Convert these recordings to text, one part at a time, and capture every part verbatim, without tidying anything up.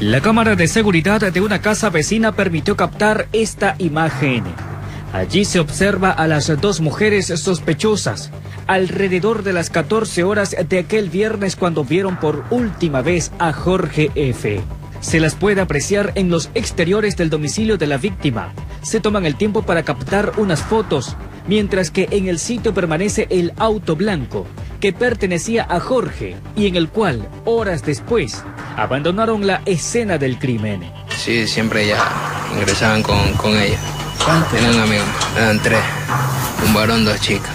La cámara de seguridad de una casa vecina permitió captar esta imagen. Allí se observa a las dos mujeres sospechosas alrededor de las catorce horas de aquel viernes cuando vieron por última vez a Jorge F. Se las puede apreciar en los exteriores del domicilio de la víctima. Se toman el tiempo para captar unas fotos, mientras que en el sitio permanece el auto blanco que pertenecía a Jorge y en el cual, horas después, abandonaron la escena del crimen. Sí, siempre ya ingresaban con, con ella. ¿Cuántos? Eran amigos, eran tres, un varón, dos chicas.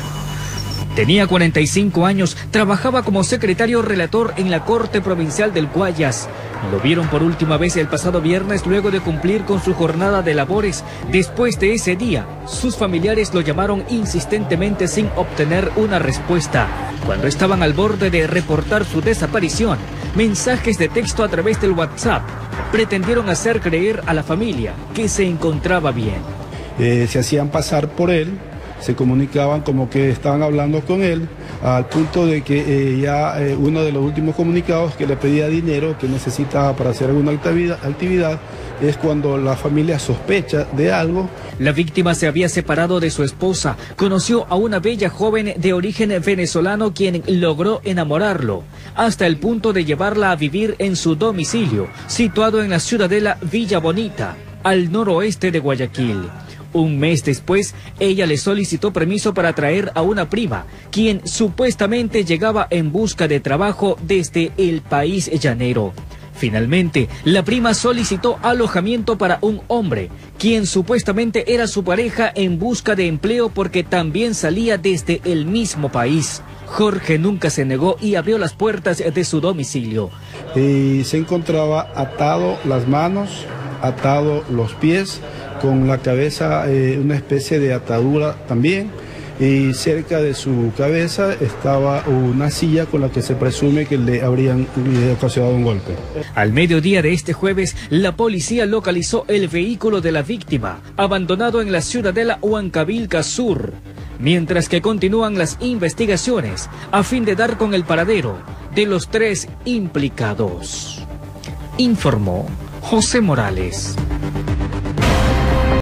Tenía cuarenta y cinco años, trabajaba como secretario relator en la Corte Provincial del Guayas. Lo vieron por última vez el pasado viernes luego de cumplir con su jornada de labores. Después de ese día, sus familiares lo llamaron insistentemente sin obtener una respuesta. Cuando estaban al borde de reportar su desaparición, mensajes de texto a través del WhatsApp pretendieron hacer creer a la familia que se encontraba bien. Eh, se hacían pasar por él, se comunicaban como que estaban hablando con él, al punto de que eh, ya eh, uno de los últimos comunicados que le pedía dinero que necesitaba para hacer alguna actividad, actividad es cuando la familia sospecha de algo. La víctima se había separado de su esposa, conoció a una bella joven de origen venezolano quien logró enamorarlo, hasta el punto de llevarla a vivir en su domicilio, situado en la ciudadela Villa Bonita, al noroeste de Guayaquil. Un mes después, ella le solicitó permiso para traer a una prima, quien supuestamente llegaba en busca de trabajo desde el país llanero. Finalmente, la prima solicitó alojamiento para un hombre, quien supuestamente era su pareja en busca de empleo porque también salía desde el mismo país. Jorge nunca se negó y abrió las puertas de su domicilio. Y se encontraba atado las manos, atado los pies, con la cabeza eh, una especie de atadura también, y cerca de su cabeza estaba una silla con la que se presume que le habrían eh, ocasionado un golpe. Al mediodía de este jueves, la policía localizó el vehículo de la víctima, abandonado en la ciudadela Huancavilca Sur, mientras que continúan las investigaciones a fin de dar con el paradero de los tres implicados. Informó José Morales.